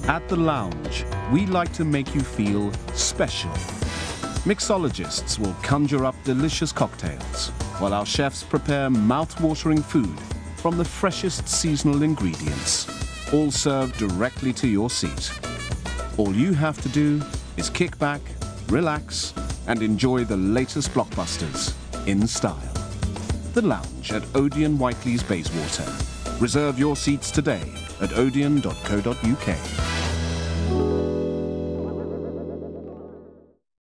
At the lounge, we like to make you feel special. Mixologists will conjure up delicious cocktails, while our chefs prepare mouth-watering food from the freshest seasonal ingredients, all served directly to your seat. All you have to do is kick back, relax, and enjoy the latest blockbusters in style. The Lounge at ODEON Whiteleys, Bayswater. Reserve your seats today at odeon.co.uk.